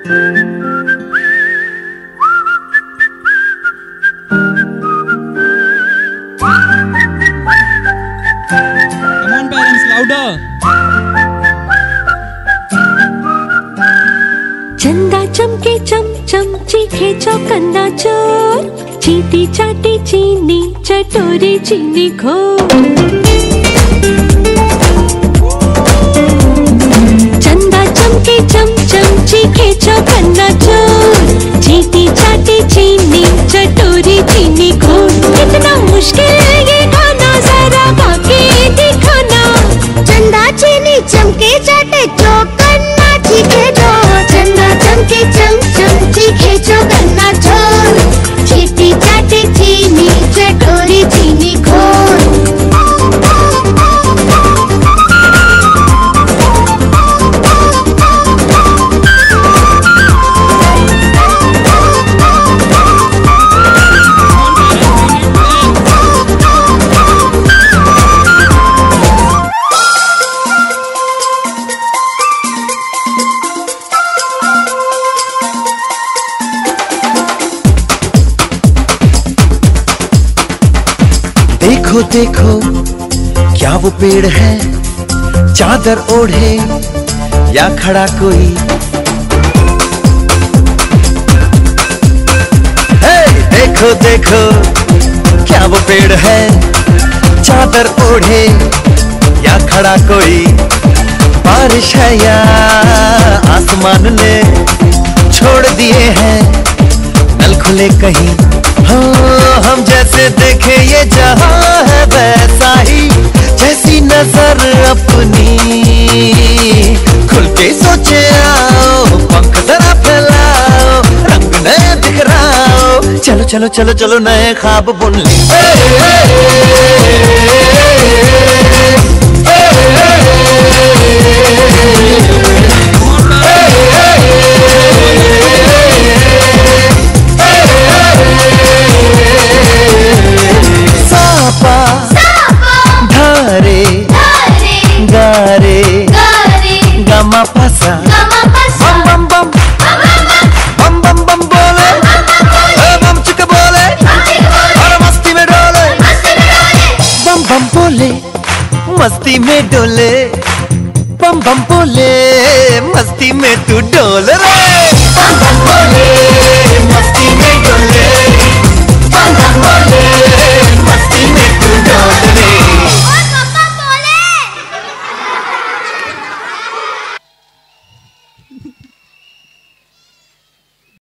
चंदा चमके चम चम चीखे चौकन्ना चोर, चीटी चाटी चीनी चटोरी चीनी घोर। चंदा चमके चम चम चीखे चौकन्ना चोर, चीटी चाटी चीनी चटोरी चीनी घोर। कितना मुश्किल है ये गाना, जरा गा के दिखाना। चंदा चीनी चमके चाटे चौकन्ना चीखे चोर, चंदा चमके चम चम चीखे चौकन्ना चोर, चीटी चाटी चीनी चटोरी चीनी घोर। देखो देखो क्या वो पेड़ है, चादर ओढ़े या खड़ा कोई। हे देखो देखो क्या वो पेड़ है, चादर ओढ़े या खड़ा कोई। बारिश है या आसमान ने छोड़ दिए हैं नल खुले कहीं। हाँ हम जैसे देखे ये जहां है वैसा ही, जैसी नजर अपनी खुल के सोचे आओ। पंख जरा फैलाओ, रंग नया बिखराओ। चलो चलो चलो चलो नए ख्वाब बुन ले। गमा फसा बम बम बम बम बम बम बोले, बम चिक बोले और मस्ती में डोले। बम बम बोले मस्ती में डोले, बम बम बोले मस्ती में तू डोल रे। बम बम बोले मस्ती में डोले, बम बम बोले